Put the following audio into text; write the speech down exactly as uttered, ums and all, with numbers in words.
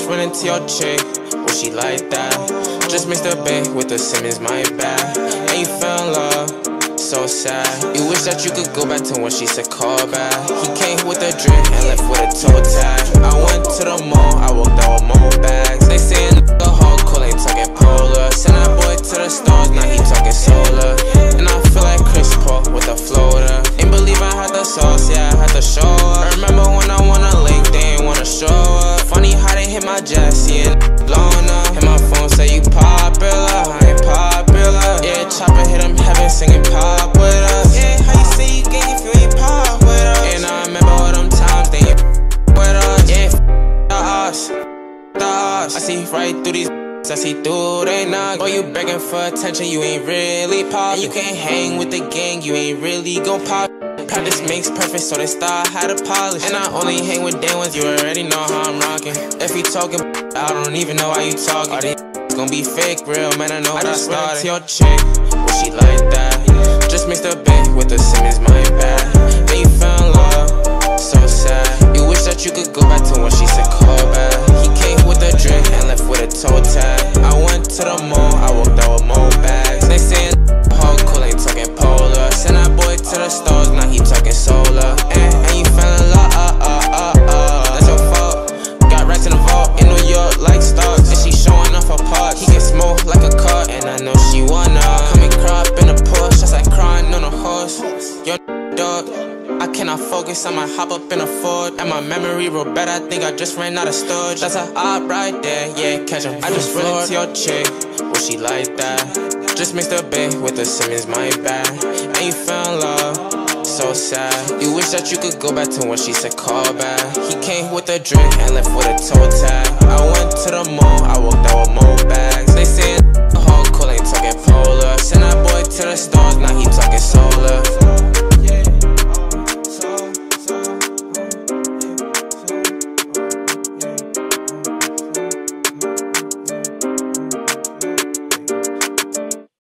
just run into your chick. Oh, she like that. Just mixed a bit with the Simmons, my bad. And you fell in love, so sad. You wish that you could go back to when she said call back. He came with a drink and left with a toe tag. I went to the mall, I walked out with more bags. They saying the whole cool ain't talking polar. Send that boy to the stars, now he talking solar. And I feel like Chris Paul with a floater. Ain't believe I had the sauce, yeah, I had to show up. Remember when I wanna link, they ain't wanna show up. Funny how they hit my Jesse and blowing up. Hit my phone, say you popular, I ain't popular. Yeah, chopper hit him heaven singing pop with us. Yeah, how you say you gay if you ain't pop with us? And I remember all them times they ain't with us. Yeah, the us, the us. I see right through these, I see through they knock. Boy, you begging for attention, you ain't really pop. And you can't hang with the gang, you ain't really gon' pop. Practice makes perfect, so they start how to polish. And I only hang with day ones, you already know how I'm rocking. If you talking, I don't even know how you talking. All these gon' be fake, real man, I know I just started. To your chick, well she like that. Just mixed a bit with the Simmons, my bad. And you fell in love, so sad. You wish that you could go back to when she said call back. He came with a drink and left with a toe tag. I went to the mall, I walked out with more bags. They saying whole cool ain't talking polar. Send that boy to the stars, now he talking solar. And, and you fell in love, uh, uh, uh, uh. That's your fault. Got racks in the vault in New York like stars. And she showing off her parts. He get smoked like a car, and I know she wanna come and crop in a Porsche, just like crying on a horse. Yo, dog, I cannot focus, I might hop up in a Ford. And my memory real bad, I think I just ran out of storage. That's a op right there, yeah, catch him. I just run into your chick, well she like that. Just mixed a bit with the Simmons, my bad. And you fell in love, so sad. You wish that you could go back to when she said call back. He came with a drink and left with a toe tag. I went to the mall, I walked out with more bags. They saying